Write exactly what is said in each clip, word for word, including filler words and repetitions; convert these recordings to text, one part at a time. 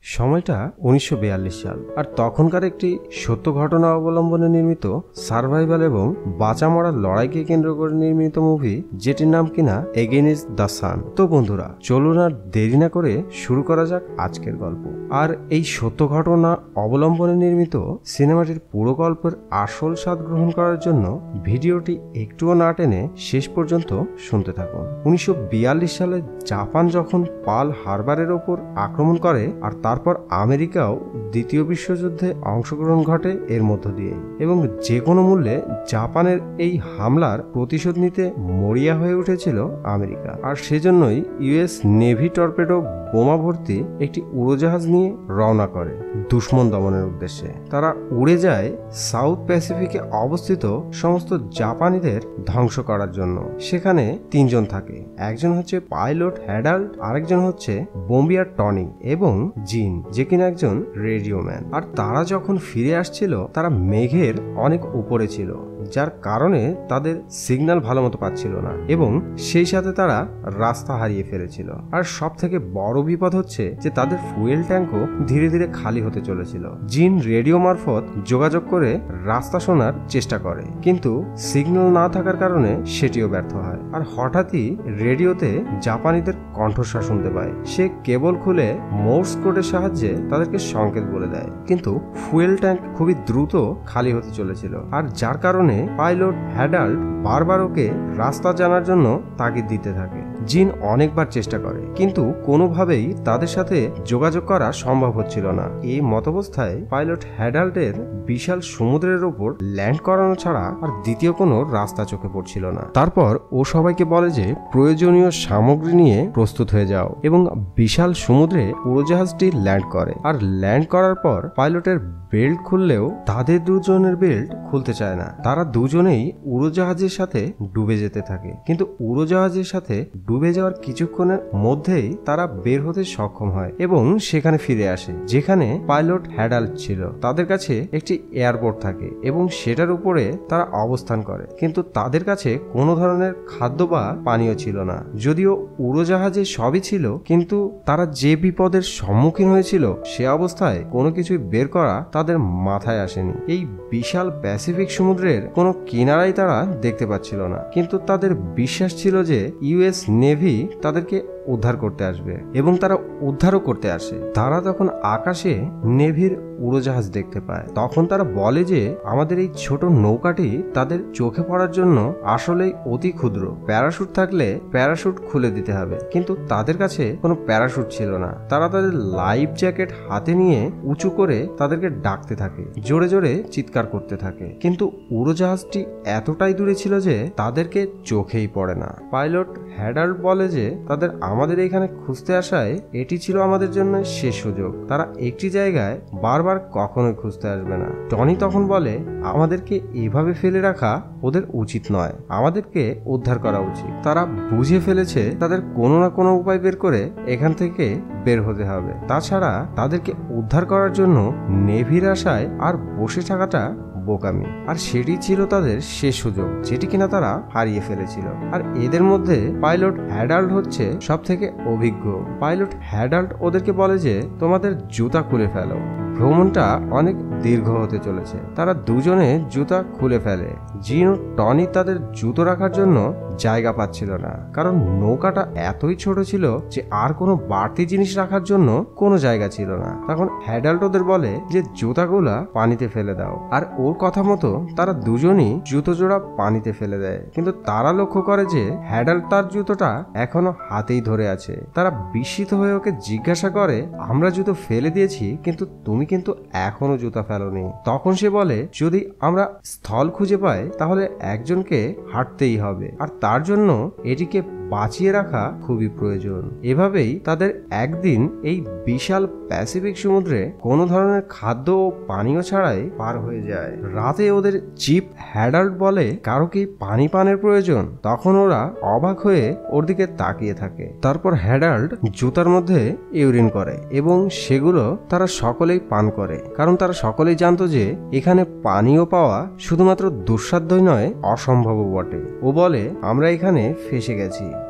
সময়টা উনিশশো বিয়াল্লিশ সাল, আর তখনকার একটি সত্য ঘটনা অবলম্বনে নির্মিত সার্ভাইভাল এবং বাঁচা মরার লড়াইকে কেন্দ্র করে নির্মিত মুভি, যেটির নাম কিনা এগেইনস্ট দ্য সান। তো বন্ধুরা, চলুন আর দেরি না করে শুরু করা যাক আজকের গল্প। আর এই সত্য ঘটনা অবলম্বনে নির্মিত সিনেমাটির পুরো গল্পের আসল স্বাদ গ্রহণ করার জন্য ভিডিওটি একটুও না টেনে শেষ পর্যন্ত শুনতে থাকুন। উনিশশো বিয়াল্লিশ সালে জাপান যখন পার্ল হারবারের ওপর আক্রমণ করে, আর তারপর আমেরিকাও দ্বিতীয় বিশ্বযুদ্ধে অংশগ্রহণ ঘটে এর মধ্য দিয়ে, এবং যে কোনো মূল্যে জাপানের এই হামলার প্রতিশোধ নিতে মরিয়া হয়ে উঠেছিল আমেরিকা। আর সেজন্যই ইউএস নেভি টর্পেডো বোমা ভর্তি একটি উড়োজাহাজ নিয়ে রওনা করে দুশ্মন দমনের উদ্দেশ্যে। তারা উড়ে যায় সাউথ প্যাসিফিকে অবস্থিত সমস্ত জাপানিদের ধ্বংস করার জন্য। সেখানে তিনজন থাকে, একজন হচ্ছে পাইলট হ্যাডাল্ট, আরেকজন হচ্ছে বোম্বিয়ার টনি এবং জিন, যে কিনা একজন রেডিও ম্যান। আর তারা যখন ফিরে আসছিল, তারা মেঘের অনেক উপরে ছিল, যার কারণে তাদের সিগন্যাল ভালো মতো পাচ্ছিল না, এবং সেই সাথে তারা রাস্তা হারিয়ে ফেলেছিল। আর সব থেকে বড় বিপদ হচ্ছে যে তাদের ফুয়েল ট্যাঙ্কও ধীরে ধীরে খালি হতে চলেছিল। জিন রেডিও মারফত যোগাযোগ করে রাস্তা শোনার চেষ্টা করে, কিন্তু সিগন্যাল না থাকার কারণে সেটিও ব্যর্থ হয়। আর হঠাৎই রেডিওতে জাপানিদের কণ্ঠস্বর শুনতে পায়। সে কেবল খুলে মোর্স কোডের সাহায্যে তাদেরকে সংকেত বলে দেয়, কিন্তু ফুয়েল ট্যাঙ্ক খুবই দ্রুত খালি হতে চলেছিল, আর যার কারণে পাইলট হ্যাডাল্ট বারবার ওকে রাস্তা জানার জন্য তাগিদ দিতে থাকে। জিন অনেকবার চেষ্টা করে, কিন্তু কোনোভাবেই তাদের সাথে যোগাযোগ করা সম্ভব হচ্ছিল না। এই মতাবস্থায় পাইলট হ্যাডাল্টের বিশাল সমুদ্রের ওপর ল্যান্ড করানো ছাড়া আর দ্বিতীয় কোনো রাস্তা চোখে পড়ছিল না। তারপর ও সবাইকে বলে যে প্রয়োজনীয় সামগ্রী নিয়ে প্রস্তুত হয়ে যাও, এবং বিশাল সমুদ্রে উড়োজাহাজটি ল্যান্ড করে। আর ল্যান্ড করার পর পাইলটের বেল্ট খুললেও তাদের দুজনের বেল্ট খুলতে চায় না। তারা দুজনেই উড়োজাহাজের সাথে ডুবে যেতে থাকে, কিন্তু উড়োজাহাজের সাথে ডুবে যাওয়ার কিছুক্ষণের মধ্যেই তারা বের হতে সক্ষম হয় এবং সেখানে ফিরে আসে, যেখানে পাইলট হ্যাডাল্ট ছিল। তাদের কাছে একটি এয়ারপোর্ট থাকে এবং সেটার উপরে তারা অবস্থান করে, কিন্তু তাদের কাছে কোনো ধরনের খাদ্য বা পানীয় ছিল না। যদিও উড়োজাহাজে সবই ছিল, কিন্তু তারা যে বিপদের সম্মুখীন হয়েছিল সে অবস্থায় কোনো কিছুই বের করা তাদের মাথায় আসেনি। এই বিশাল প্যাসিফিক সমুদ্রের কোনো কিনারাই তারা দেখতে পাচ্ছিল না, কিন্তু তাদের বিশ্বাস ছিল যে ইউএস নেভি তাদেরকে উদ্ধার করতে আসবে, এবং তারা উদ্ধারও করতে আসে। তারা তখন আকাশে নেভির উড়োজাহাজ দেখতে পায়। তখন তারা বলে যে আমাদের এই ছোট নৌকাটি তাদের চোখে পড়ার জন্য আসলেই অতি ক্ষুদ্র, প্যারাশুট থাকলে প্যারাশুট খুলে দিতে হবে, কিন্তু তাদের কাছে কোনো প্যারাশুট ছিল না। তারা তাদের লাইফ জ্যাকেট হাতে নিয়ে উঁচু করে তাদেরকে ডাকতে থাকে, জোরে জোরে চিৎকার করতে থাকে, কিন্তু উড়োজাহাজটি এতটাই দূরে ছিল যে তাদেরকে চোখেই পড়ে না। পাইলট হ্যাডাল্ট বলে যে তাদের আমাদের এখানে খুঁজতে আসায় এটি ছিল আমাদের জন্য শেষ সুযোগ, তারা একটি জায়গায় বারবার কখনোই খুঁজতে আসবে না। টনি তখন বলে আমাদেরকে এভাবে ফেলে রাখা ওদের উচিত নয়, আমাদেরকে উদ্ধার করা উচিত। তারা বুঝে ফেলেছে তাদের কোনো না কোনো উপায় বের করে এখান থেকে বের হতে হবে, তাছাড়া তাদেরকে উদ্ধার করার জন্য নেভির আশায় আর বসে থাকাটা বোকামি। আর সেটি ছিল তাদের শেষ সুযোগ, যেটি কিনা তারা হারিয়ে ফেলেছিল। আর এদের মধ্যে পাইলট হ্যাডাল্ট হচ্ছে সব থেকে অভিজ্ঞ। পাইলট হ্যাডাল্ট ওদেরকে বলে যে তোমাদের জুতা খুলে ফেলো, ভ্রমণটা অনেক দীর্ঘ হতে চলেছে। তারা দুজনে জুতা খুলে ফেলে। জিন ও টনি তাদের জুতো রাখার জন্য জায়গা পাচ্ছিল না, কারণ নৌকাটা এতই ছোট ছিল যে আর কোনো বাড়তি জিনিস রাখার জন্য কোনো জায়গা ছিল না। তখন হ্যাডাল্ট ওদের বলে যে জুতাগুলা পানিতে ফেলে দাও, আর ওর কথা মতো তারা দুজনই জুতো জোড়া পানিতে ফেলে দেয়। কিন্তু তারা লক্ষ্য করে যে হ্যাডাল্ট তার জুতোটা এখনো হাতেই ধরে আছে। তারা বিস্মিত হয়ে ওকে জিজ্ঞাসা করে আমরা জুতো ফেলে দিয়েছি, কিন্তু তুমি কিন্তু এখনো জুতা ফেলোনি। তখন সে বলে যদি আমরা স্থল খুঁজে পাই তাহলে একজনকে হাঁটতেই হবে, আর তার জন্য এটিকে বাঁচিয়ে রাখা খুবই প্রয়োজন। এভাবেই তাদের একদিন এই বিশাল প্যাসিফিক সমুদ্রে কোনো ধরনের খাদ্য ও পানীয় ছাড়াই পার হয়ে যায়। রাতে ওদের চিফ হ্যাডাল্ট বলে কারো কি পানি পানের প্রয়োজন? তখন ওরা অবাক হয়ে ওর দিকে তাকিয়ে থাকে। তারপর হ্যাডাল্ট জুতার মধ্যে ইউরিন করে এবং সেগুলো তারা সকলেই পান করে, কারণ তারা সকলেই জানতো যে এখানে পানীয় পাওয়া শুধুমাত্র দুঃসাধ্যই নয়, অসম্ভবও বটে। ও বলে আমরা এখানে ফেসে গেছি,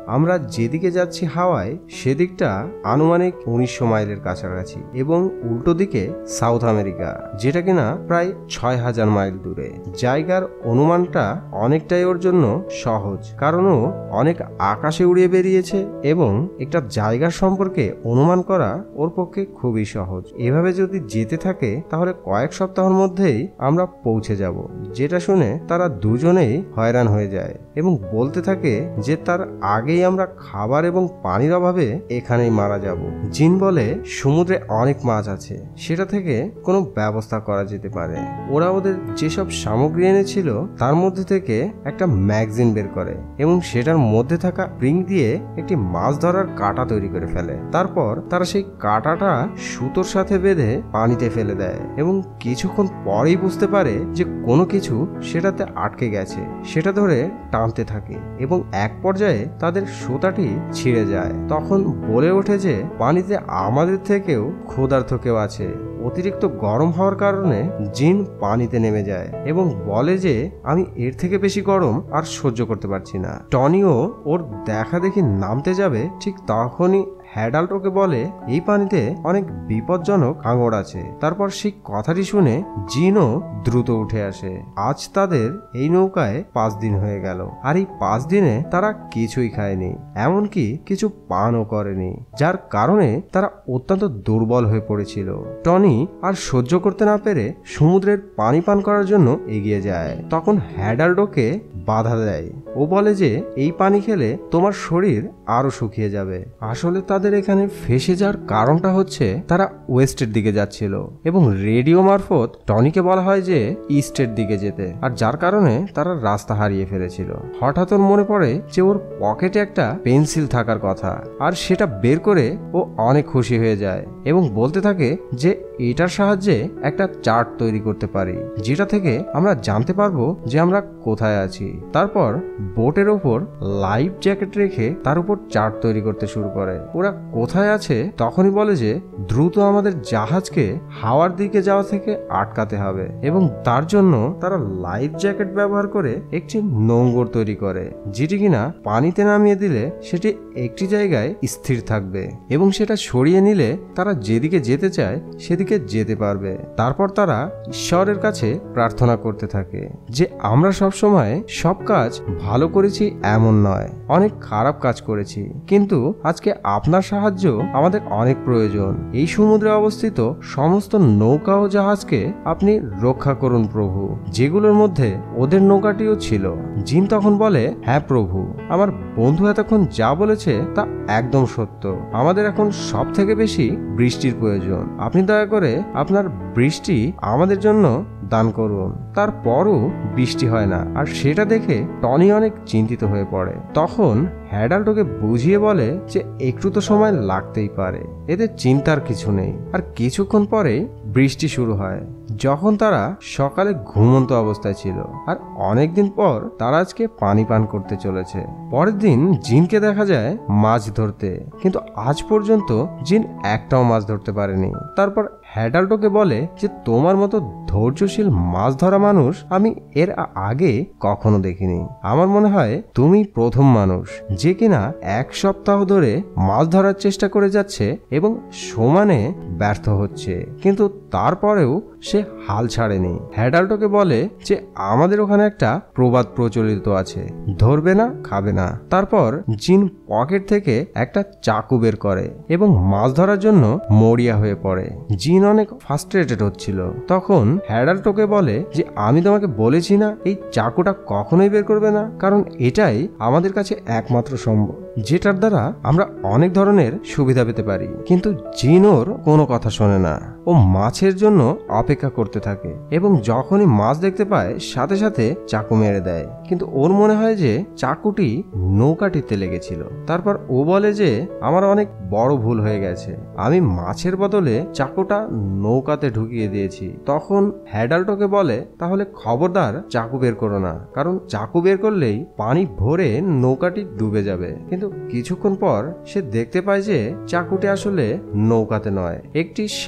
আমরা যেদিকে যাচ্ছি হাওয়ায় সেদিকটা আনুমানিক উনিশশো মাইলের কাছাকাছি এবং উল্টো দিকে সাউথ আমেরিকা, যেটা কিনা প্রায় ছয় হাজার মাইল দূরে। জায়গার অনুমানটা অনেকটাই ওর জন্য সহজ, কারণ ও অনেক আকাশে উড়িয়ে বেরিয়েছে এবং একটা জায়গার সম্পর্কে অনুমান করা ওর পক্ষে খুবই সহজ। এভাবে যদি যেতে থাকে তাহলে কয়েক সপ্তাহের মধ্যেই আমরা পৌঁছে যাব। যেটা শুনে তারা দুজনেই হয়রান হয়ে যায় এবং বলতে থাকে যে তার আগেই আমরা খাবার এবং পানির অভাবে এখানেই মারা যাব। জিন বলে সমুদ্রে অনেক মাছ আছে, সেটা থেকে কোনো ব্যবস্থা করা যেতে পারে। ওরা ওদের যেসব সামগ্রী এনেছিল তার মধ্যে থেকে একটা ম্যাগাজিন বের করে এবং সেটার মধ্যে থাকা স্প্রিং দিয়ে একটি মাছ ধরার কাঁটা তৈরি করে ফেলে। তারপর তারা সেই কাঁটাটা সুতোর সাথে বেঁধে পানিতে ফেলে দেয় এবং কিছুক্ষণ পরেই বুঝতে পারে যে কোনো কিছু সেটাতে আটকে গেছে। সেটা ধরে টানতে থাকে এবং এক পর্যায়ে তাদের সুতাটি ছিঁড়ে যায়। তখন বলে ওঠে যে পানিতে আমাদের থেকেও ক্ষুধার্ত কেউ আছে। অতিরিক্ত গরম হওয়ার কারণে জিন পানিতে নেমে যায় এবং বলে যে আমি এর থেকে বেশি গরম আর সহ্য করতে পারছি না। টনিও ওর দেখা দেখি নামতে যাবে, ঠিক তখনই হ্যাডাল্ট ওকে বলে এই পানিতে অনেক বিপজ্জনক আঙড় আছে। তারপর সেই কথাটি শুনে জিনও দ্রুত উঠে আসে। আজ তাদের এই নৌকায় পাঁচ দিন হয়ে গেল আর এই পাঁচ দিনে তারা কিছুই খায়নি, এমনকি কিছু পানও করেনি, যার কারণে তারা অত্যন্ত দুর্বল হয়ে পড়েছিল। টনি আর সহ্য করতে না পেরে সমুদ্রের পানি পান করার জন্য এগিয়ে যায়। তখন হ্যাডাল্ট ওকে বাধা দেয়। ও বলে যে এই পানি খেলে তোমার শরীর আরো শুকিয়ে যাবে। আসলে তাদের এখানে ফেসে যাওয়ার কারণটা হচ্ছে তারা ওয়েস্টের দিকে যাচ্ছিল এবং রেডিও মারফত টনিকে বলা হয় যে ইস্টের দিকে যেতে, আর যার কারণে তারা রাস্তা হারিয়ে ফেলেছিল। হঠাৎ ওর মনে পড়ে যে ওর পকেটে একটা পেন্সিল থাকার কথা, আর সেটা বের করে ও অনেক খুশি হয়ে যায় এবং বলতে থাকে যে এটার সাহায্যে একটা চার্ট তৈরি করতে পারি, যেটা থেকে আমরা জানতে পারবো যে আমরা কোথায় আছি। তারপর বোটের ওপর লাইফ জ্যাকেট রেখে তার উপর চার্ট তৈরি করতে শুরু করে। ওরা কোথায় আছে তখনই বলে যে দ্রুত আমাদের জাহাজকে হাওয়ার দিকে যাওয়া থেকে আটকাতে হবে এবং তার জন্য তারা লাইফ জ্যাকেট ব্যবহার করে একটি নোঙর তৈরি করে, যেটি কিনা পানিতে নামিয়ে দিলে সেটি একটি জায়গায় স্থির থাকবে এবং সেটা সরিয়ে নিলে তারা যেদিকে যেতে চায় সেদিকে যেতে পারবে। তারপর তারা ঈশ্বরের কাছে প্রার্থনা করতে থাকে যে আমরা সবসময় সব কাজ ভালো করেছি এমন নয়, অনেক খারাপ কাজ করেছি, কিন্তু আজকে আপনার সাহায্য আমাদের অনেক প্রয়োজন। এই সমুদ্রে অবস্থিত সমস্ত নৌকা ও জাহাজকে আপনি রক্ষা করুন প্রভু, যেগুলোর মধ্যে ওদের নৌকাটিও ছিল। জিন তখন বলে হ্যাঁ প্রভু, আমার বন্ধু এতক্ষণ যা বলেছে তা একদম সত্য। আমাদের এখন সব থেকে বেশি বৃষ্টির প্রয়োজন। আপনি দয়া করে আপনার বৃষ্টি আমাদের জন্য দান করুন। তারপরও বৃষ্টি হয় না, আর সেটা দেখে টনি অনেক চিন্তিত হয়ে পড়ে। তখন হ্যাডাল্ট ওকে বুঝিয়ে বলে যে একটু তো সময় লাগতেই পারে, এতে চিন্তার কিছু নেই। আর কিছুক্ষণ পরে বৃষ্টি শুরু হয় যখন তারা সকালে ঘুমন্ত অবস্থায় ছিল, আর অনেকদিন পর তারা আজকে পানি পান করতে চলেছে। পরের দিন জিনকে দেখা যায় মাছ ধরতে, কিন্তু আজ পর্যন্ত জিন একটাও মাছ ধরতে পারেনি। তারপর হ্যাডাল্ট ওকে বলে যে তোমার মতো ধৈর্যশীল মাছ ধরা মানুষ আমি এর আগে কখনো দেখিনি। আমার মনে হয় তুমি প্রথম মানুষ যে কিনা এক সপ্তাহ ধরে মাছ ধরার চেষ্টা করে যাচ্ছে এবং সমানে ব্যর্থ হচ্ছে, কিন্তু তারপরেও সে হাল ছাড়েনি। হ্যাডাল্ট ওকে বলে যে আমাদের ওখানে একটা প্রবাদ প্রচলিত আছে, ধরবে না খাবে না। তারপর জিন পকেট থেকে একটা চাকু বের করে এবং মাছ ধরার জন্য মরিয়া হয়ে পড়ে। জিন অনেক ফ্রাস্ট্রেটেড হচ্ছিল। তখন হ্যাডাল্ট ওকে বলে যে আমি তোমাকে বলেছি না এই চাকুটা কখনোই বের করবে না, কারণ এটাই আমাদের কাছে একমাত্র সম্ভব যেটার দ্বারা আমরা অনেক ধরনের সুবিধা পেতে পারি। কিন্তু জিন ওর কোনো কথা শোনে না। ও মাছের জন্য অপেক্ষা করতে থাকে এবং যখনই মাছ দেখতে পায় সাথে সাথে চাকু মেরে দেয়, কিন্তু ওর মনে হয় যে চাকুটি নৌকাটিতে লেগেছিল। তারপর ও বলে যে আমার অনেক বড় ভুল হয়ে গেছে, আমি মাছের বদলে চাকুটা নৌকাতে ঢুকিয়ে দিয়েছি। তখন হ্যাডাল্ট ওকে বলে তাহলে খবরদার চাকু বের করো না, কারণ চাকু বের করলেই পানি ভরে নৌকাটি ডুবে যাবে। কিন্তু কিছুক্ষণ পর সে দেখতে পায় যে চাকুটি আসলে নৌকাতে নয়, একটি শার্কের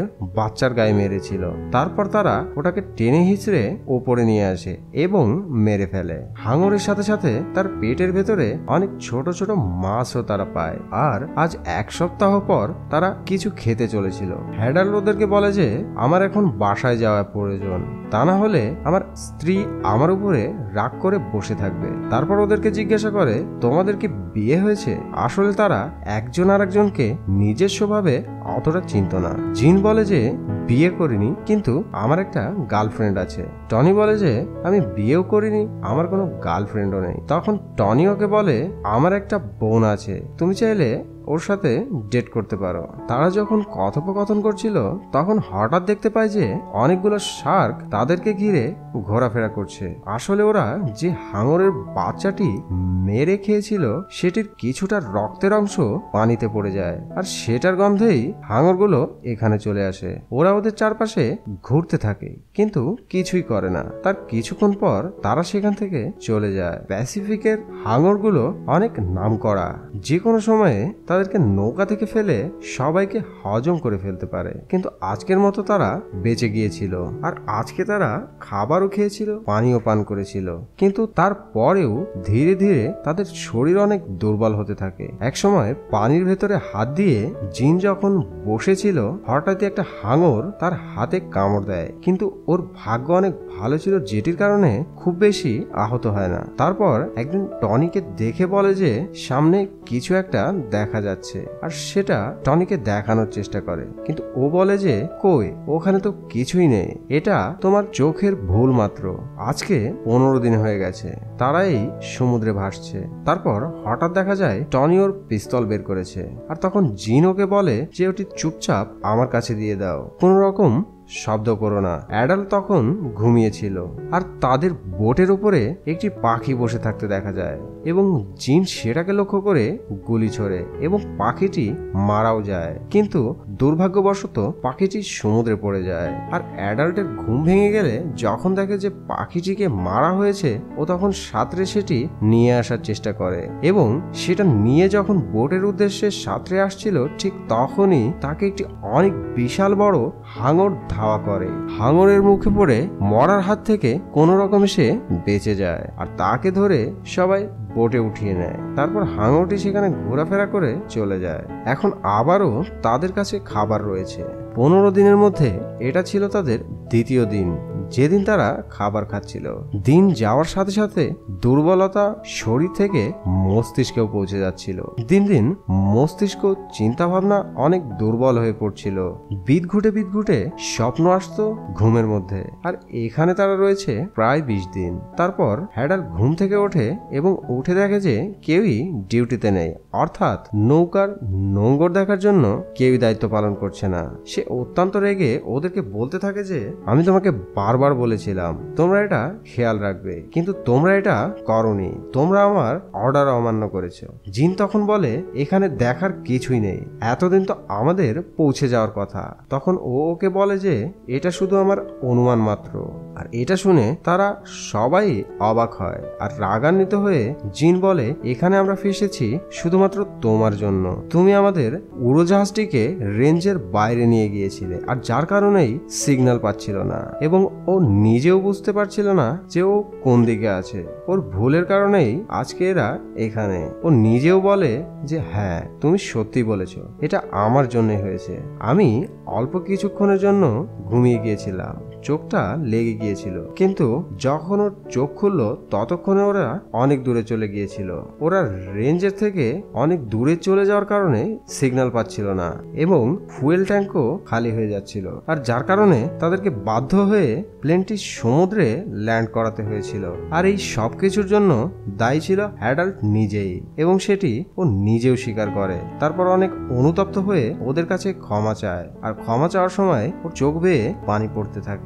বাচ্চার গায়ে মেরেছিল। তারপর তারা ওটাকে টেনে হিঁচড়ে ওপরে নিয়ে আসে এবং মেরে ফেলে। হাঙরের সাথে সাথে তার পেটের ভেতরে অনেক ছোট ছোট মাছও তারা পায়। আর আজ এক সপ্তাহ পর তারা কিছু খেতে চলেছিল। হ্যাডাল ওদেরকে বলে যে আমার এখন বাসায় যাওয়া প্রয়োজন, তা না হলে আমার স্ত্রী আমার উপরে রাগ করে বসে থাকবে। তারপর ওদেরকে জিজ্ঞাসা করে তোমাদের কি বিয়ে হয়েছে? আসলে তারা একজন আর একজনকে নিজস্বভাবে অতটা চিনত না। জিন বলে যে বিয়ে করিনি, কিন্তু আমার একটা গার্লফ্রেন্ড আছে। টনি বলে যে আমি বিয়েও করিনি, আমার কোনো গার্লফ্রেন্ডও নেই। তখন টনি ওকে বলে আমার একটা বোন আছে, তুমি চাইলে ওর সাথে ডেট করতে পারো। তারা যখন কথোপকথন করছিল তখন হঠাৎ দেখতে পায় যে অনেকগুলো শার্ক তাদেরকে ঘিরে ঘোরাফেরা করছে। আসলে ওরা যে হাঙরের বাচ্চাটি মেরে খেয়েছিল সেটির কিছুটা রক্তের অংশ পানিতে পড়ে যায়, আর সেটার গন্ধেই হাঙরগুলো এখানে চলে আসে। ওরা ওদের চারপাশে ঘুরতে থাকে কিন্তু কিছুই করে না। তার কিছুক্ষণ পর তারা সেখান থেকে চলে যায়। প্যাসিফিকের হাঙরগুলো অনেক নামকরা, যে কোনো সময়ে তাদেরকে নৌকা থেকে ফেলে সবাইকে হজম করে ফেলতে পারে। কিন্তু আজকের মতো তারা বেঁচে গিয়েছিল, আর আজকে তারা খাবারও খেয়েছিল, পানিও পান করেছিল। কিন্তু তারপরেও ধীরে ধীরে তাদের শরীর অনেক দুর্বল হতে থাকে। একসময় পানির ভেতরে হাত দিয়ে জিন যখন বসেছিল, হঠাৎই একটা হাঙর তার হাতে কামড় দেয়। কিন্তু ওর ভাগ্য অনেক ভালো ছিল, যেটির কারণে খুব বেশি আহত হয় না। তারপর একদিন টনিকে দেখে বলে যে সামনে কিছু একটা দেখা যাচ্ছে, আর সেটা টনিকে দেখানোর চেষ্টা করে। কিন্তু ও বলে যে কই, ওখানে তো কিছুই নেই, এটা তোমার চোখের ভুল মাত্র। আজকে পনেরো দিন হয়ে গেছে তারা এই সমুদ্রে ভাসছে। তারপর হঠাৎ দেখা যায় টনি ওর পিস্তল বের করেছে, আর তখন জিন ওকে বলে যে ওটি চুপচাপ আমার কাছে দিয়ে দাও, কোন রকম শব্দ করো না। অ্যাডাল তখন ঘুমিয়েছিল, আর তাদের বোটের উপরে একটি পাখি বসে থাকতে দেখা যায় এবং জিন সেটাকে লক্ষ্য করে গুলি ছোড়ে এবং পাখিটি মারাও যায়। কিন্তু দুর্ভাগ্যবশত পাখিটি সমুদ্রে পড়ে যায়। আর অ্যাডাল্টের ঘুম ভেঙে গেলে যখন দেখে যে পাখিটিকে মারা হয়েছে, ও তখন সাঁতরে সেটি নিয়ে আসার চেষ্টা করে এবং সেটা নিয়ে যখন বোটের উদ্দেশ্যে সাঁতরে আসছিল, ঠিক তখনই তাকে একটি অনেক বিশাল বড় হাঙর ধাওয়া করে। হাঙরের মুখে পড়ে মরার হাত থেকে কোনো রকমে সে বেঁচে যায়, আর তাকে ধরে সবাই বোটে উঠিয়ে নেয়। তারপর হাঙরটি সেখানে ঘোরাফেরা করে চলে যায়। এখন আবারও তাদের কাছে খাবার রয়েছে। পনেরো দিনের মধ্যে এটা ছিল তাদের দ্বিতীয় দিন যেদিন তারা খাবার খাচ্ছিল। দিন যাওয়ার সাথে সাথে দুর্বলতা শরীর থেকে মস্তিষ্কেও পৌঁছে যাচ্ছিল। দিন দিন মস্তিষ্ক চিন্তা ভাবনা অনেক দুর্বল হয়ে পড়ছিল। বিদঘুটে বিদঘুটে স্বপ্ন আসতো ঘুমের মধ্যে। আর এখানে তারা রয়েছে প্রায় বিশ দিন। তারপর হ্যাডাল ঘুম থেকে ওঠে এবং উঠে দেখে যে কেউই ডিউটিতে নেই, অর্থাৎ নৌকার নোঙ্গর দেখার জন্য কেউই দায়িত্ব পালন করছে না। সে অত্যন্ত রেগে ওদেরকে বলতে থাকে যে আমি তোমাকে বারবার বলেছিলাম তোমরা এটা খেয়াল রাখবে, কিন্তু তোমরা এটা করোনি, তোমরা আমার অর্ডার অমান্য করেছো। জিন তখন বলে এখানে দেখার কিছুই নেই, এতদিন তো আমাদের পৌঁছে যাওয়ার কথা। তখন ও ওকে বলে যে এটা শুধু আমার অনুমান মাত্র। আর এটা শুনে তারা সবাই অবাক হয় আর রাগান্বিত হয়ে জিন বলে এখানে আমরা ফেসেছি শুধুমাত্র তোমার জন্য। তুমি আমাদের উড়োজাহাজটিকে রেঞ্জের বাইরে নিয়ে গিয়েছিলে, আর যার কারণেই সিগন্যাল পাচ্ছিল না এবং ও নিজেও বুঝতে পারছিল না যে ও কোন দিকে আছে। ওর ভুলের কারণেই আজকে এরা এখানে। ও নিজেও বলে যে হ্যাঁ তুমি সত্যি বলেছ, এটা আমার জন্যই হয়েছে। আমি অল্প কিছুক্ষণের জন্য ঘুমিয়ে গিয়েছিলাম, চোখটা লেগে গিয়েছিল, কিন্তু যখন ওর চোখ খুললো ততক্ষণে ওরা অনেক দূরে চলে গিয়েছিল। ওরা রেঞ্জের থেকে অনেক দূরে চলে যাওয়ার কারণে সিগন্যাল পাচ্ছিল না এবং ফুয়েল ট্যাঙ্কও খালি হয়ে যাচ্ছিল, আর যার কারণে তাদেরকে বাধ্য হয়ে প্লেনটি সমুদ্রে ল্যান্ড করাতে হয়েছিল। আর এই সব কিছুর জন্য দায়ী ছিল অ্যাডাল্ট নিজেই এবং সেটি ও নিজেও স্বীকার করে। তারপর অনেক অনুতপ্ত হয়ে ওদের কাছে ক্ষমা চায়, আর ক্ষমা চাওয়ার সময় ওর চোখ বেয়ে পানি পড়তে থাকে।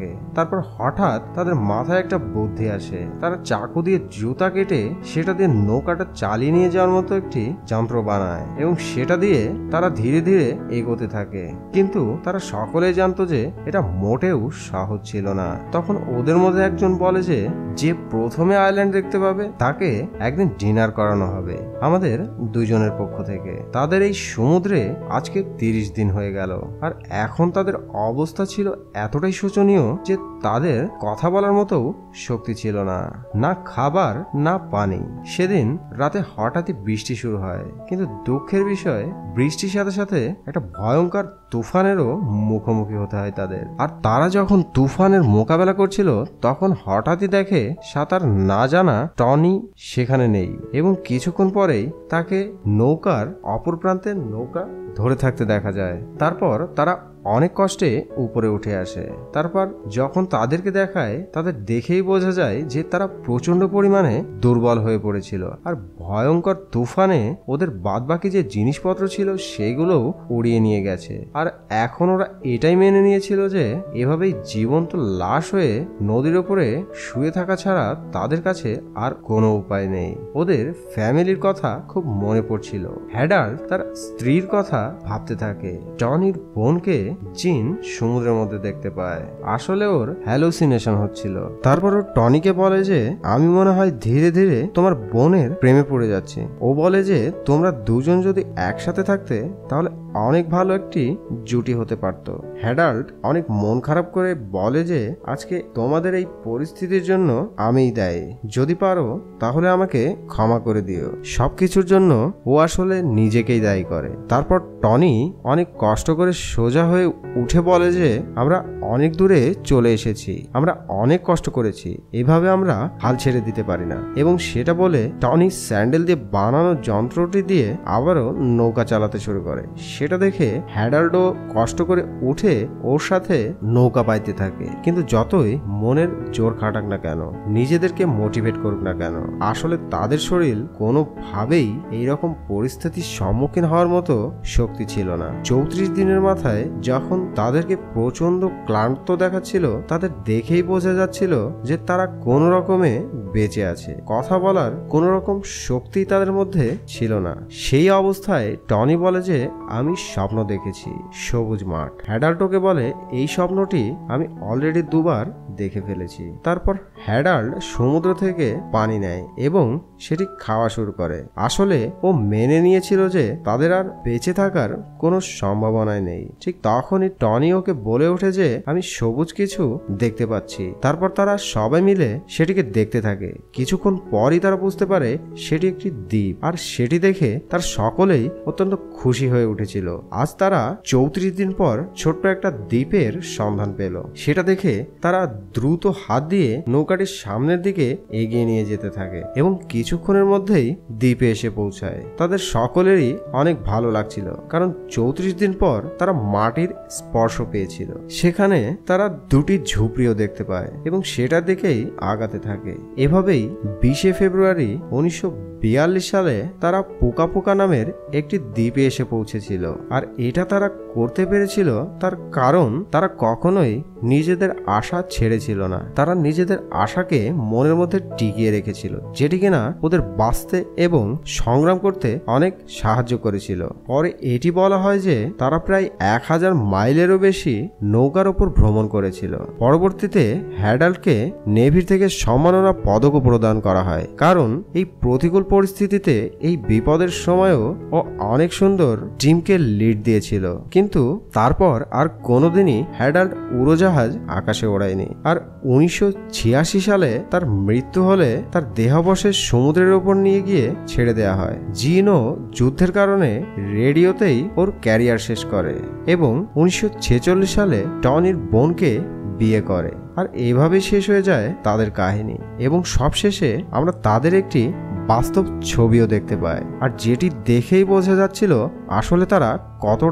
থাকে। তারপর হঠাৎ তাদের মাথায় একটা বুদ্ধি আসে। তারা চাকু দিয়ে জুতা কেটে সেটা দিয়ে নৌকাটা চালিয়ে নিয়ে যাওয়ার মতো একটি যন্ত্র বানায় এবং সেটা দিয়ে তারা ধীরে ধীরে এগোতে থাকে। কিন্তু তারা সকলেই জানতো যে এটা মোটেও সহজ ছিল না। তখন ওদের মধ্যে একজন বলে যে যে প্রথমে আইল্যান্ড দেখতে পাবে তাকে একদিন ডিনার করানো হবে আমাদের দুইজনের পক্ষ থেকে। তাদের এই সমুদ্রে আজকে তিরিশ দিন হয়ে গেল, আর এখন তাদের অবস্থা ছিল এতটাই শোচনীয় যে তাদের কথা বলার মতো শক্তি ছিল না, না খাবার না পানি। সেদিন রাতে হঠাৎই বৃষ্টি শুরু হয়, কিন্তু দুঃখের বিষয় বৃষ্টির সাথে সাথে একটা ভয়ঙ্কর তুফানেরও মুখোমুখি হতে হয় তাদের। আর তারা যখন তুফানের মোকাবেলা করছিল তখন হঠাৎই দেখে সাঁতার না জানা টনি সেখানে নেই এবং কিছুক্ষণ পরেই তাকে নৌকার অপর প্রান্তে নৌকা ধরে থাকতে দেখা যায়। তারপর তারা অনেক কষ্টে উপরে উঠে আসে। তারপর যখন তাদেরকে দেখায় তাদের দেখেই বোঝা যায় যে তারা প্রচন্ড পরিমাণে দুর্বল হয়ে পড়েছিল, আর ভয়ঙ্কর তুফানে ওদের বাদবাকি যে জিনিসপত্র ছিল সেগুলোও উড়িয়ে নিয়ে গেছে। আর এখন ওরা এটাই মেনে নিয়েছিল যে এভাবেই জীবন্ত লাশ হয়ে নদীর ওপরে শুয়ে থাকা ছাড়া তাদের কাছে আর কোনো উপায় নেই। ওদের ফ্যামিলির কথা খুব মনে পড়ছিল। হ্যাডাল্ট তার স্ত্রীর কথা ভাবতে থাকে। টনির বোনকে জিন সমুদ্রের মধ্যে দেখতে পায়। আসলে ওর হ্যালুসিনেশন হচ্ছিল। তারপর ও টনিকে বলে যে আমি মনে হয় ধীরে ধীরে তোমার বোনের প্রেমে পড়ে যাচ্ছি। ও বলে যে তোমরা দুজন যদি একসাথে থাকতে তাহলে অনেক ভালো একটি জুটি হতে পারত। হ্যাডাল্ট অনেক মন খারাপ করে বলে যে আজকে তোমাদের এই পরিস্থিতির জন্য আমিই দায়ী, যদি পারো তাহলে আমাকে ক্ষমা করে দিও। সবকিছুর জন্য ও আসলে নিজেকেই দায়ী করে। তারপর টনি অনেক কষ্ট করে সোজা হয়ে উঠে বলে যে আমরা অনেক দূরে চলে এসেছি, আমরা অনেক কষ্ট করেছি, এভাবে আমরা হাল ছেড়ে দিতে পারি না। এবং সেটা বলে টনি স্যান্ডেল দিয়ে বানানো যন্ত্রটি দিয়ে আবারও নৌকা চালাতে শুরু করে। সেটা দেখে হ্যাডাল্ডও কষ্ট করে উঠে ওর সাথে নৌকা পাইতে থাকে। কিন্তু যতই মনের জোর খাটাক না কেন, নিজেদেরকে মোটিভেট করুক না কেন, আসলে তাদের শরীর কোনোভাবেই এইরকম পরিস্থিতির সম্মুখীন হওয়ার মতো শক্তি ছিল না। চৌত্রিশ দিনের মাথায় যখন তাদেরকে প্রচন্ড ক্লান্ত দেখাচ্ছিল, তাদের দেখেই বোঝা যাচ্ছিল যে তারা কোন রকমে বেঁচে আছে। কথা বলার কোন রকম শক্তি তাদের মধ্যে ছিল না। সেই অবস্থায় টনি বলে যে আমি স্বপ্ন দেখেছি সবুজ মাঠ। হ্যাডাল্টকে বলে এই স্বপ্নটি আমি অলরেডি দুবার দেখে ফেলেছি। তারপর হ্যাডাল্ট সমুদ্র থেকে পানি নেয় এবং সেটি খাওয়া শুরু করে। আসলে ও মেনে নিয়েছিল যে তাদের আর বেঁচে থাকার কোনো সম্ভাবনাই নেই। ঠিক তখনই টনি ওকে বলে ওঠে যে আমি সবুজ কিছু দেখতে পাচ্ছি। তারপর তারা সবাই মিলে সেটিকে দেখতে থাকে। কিছুক্ষণ পরই তারা বুঝতে পারে সেটি একটি দ্বীপ, আর সেটি দেখে তার সকলেই অত্যন্ত খুশি হয়ে উঠেছিল। আজ তারা চৌত্রিশ দিন পর ছোট্ট একটা দ্বীপের সন্ধান পেল। সেটা দেখে তারা দ্রুত হাত দিয়ে নৌকাটির সামনের দিকে এগিয়ে নিয়ে যেতে থাকে এবং কিছুক্ষণের মধ্যেই দ্বীপে এসে পৌঁছায়। তাদের সকলেরই অনেক ভালো লাগছিল, কারণ চৌত্রিশ দিন পর তারা মাটির স্পর্শ পেয়েছিল। সেখানে তারা দুটি ঝুপড়িও দেখতে পায় এবং সেটা দেখেই আগাতে থাকে। এভাবেই বিশে ফেব্রুয়ারি উনিশশো বিয়াল্লিশ সালে তারা পোকা পোকা নামের একটি দ্বীপে এসে পৌঁছেছিল। আর এটা তারা করতে পেরেছিল তার কারণ তারা কখনোই নিজেদের আশা ছেড়েছিল না। তারা নিজেদের আশাকে মনের মধ্যে টিকিয়ে রেখেছিল, যেটি কিনা ওদের বাঁচতে এবং সংগ্রাম করতে অনেক সাহায্য করেছিল। পরে এটি বলা হয় যে তারা প্রায় এক হাজার মাইলেরও বেশি নৌকার ওপর ভ্রমণ করেছিল। পরবর্তীতে হ্যাডাল্টকে নেভির থেকে সম্মাননা পদকও প্রদান করা হয়, কারণ এই প্রতিকূল পরিস্থিতিতে এই বিপদের সময়ও ও অনেক সুন্দর টিমকে লিড দিয়েছিল। কিন্তু তারপর আর কোনোদিনই হ্যাডাল্ট উড়োজাহাজ আকাশে ওড়ায়নি। আর উনিশশো ছিয়াশি সালে তার মৃত্যু হলে তার দেহাবশেষ সমুদ্রের ওপর নিয়ে গিয়ে ছেড়ে দেওয়া হয়। জিনও যুদ্ধের কারণে রেডিওতেই ওর ক্যারিয়ার শেষ করে এবং উনিশশো ছেচল্লিশ সালে টনির বোনকে বিয়ে করে। আর এভাবে শেষ হয়ে যায় তাদের কাহিনী এবং সবশেষে আমরা তাদের একটি বাস্তব ছবিও দেখতে পাই, আর যেটি দেখেই বোঝা যাচ্ছিল আসলে তারা কতটা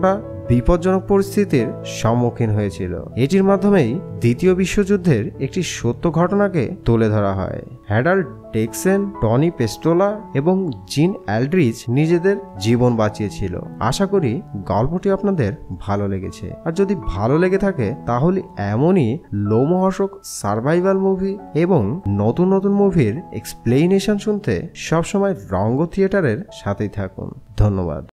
বিপজ্জনক পরিস্থিতির সম্মুখীন হয়েছিল। এটির মাধ্যমেই দ্বিতীয় বিশ্বযুদ্ধের একটি সত্য ঘটনাকে তুলে ধরা হয়। হ্যাডাল টেক্সেন, টনি পেস্টোলা এবং জিন অ্যালড্রিচ নিজেদের জীবন বাঁচিয়েছিল। আশা করি গল্পটি আপনাদের ভালো লেগেছে। আর যদি ভালো লেগে থাকে তাহলে এমনই লোমহর্ষক সার্ভাইভাল মুভি এবং নতুন নতুন মুভির এক্সপ্লেনেশন শুনতে সবসময় রঙ্গ থিয়েটারের সাথেই থাকুন। ধন্যবাদ।